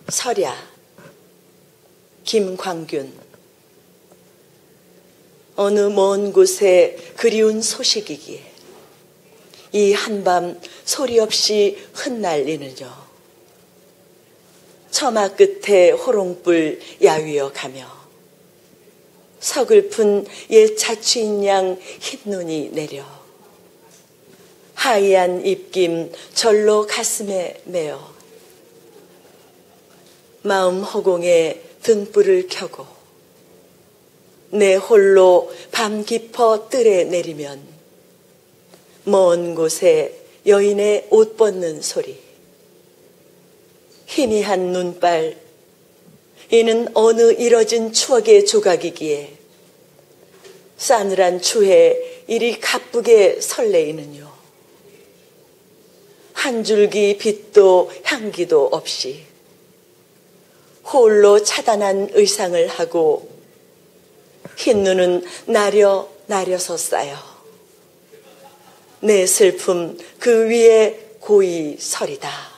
설야, 김광균. 어느 먼 곳에 그리운 소식이기에 이 한밤 소리 없이 흩날리느뇨. 처마 끝에 호롱불 야위어 가며 서글픈 옛 자취인 양 흰눈이 내려 하얀 입김 절로 가슴에 메어 마음 허공에 등불을 켜고 내 홀로 밤 깊어 뜰에 내리면 먼 곳에 여인의 옷 벗는 소리, 희미한 눈발, 이는 어느 잃어진 추억의 조각이기에 싸늘한 추에 이리 가쁘게 설레이느뇨. 한 줄기 빛도 향기도 없이 홀로 차단한 의상을 하고 흰눈은 나려서 쌓여 내 슬픔 그 위에 고이 서리다.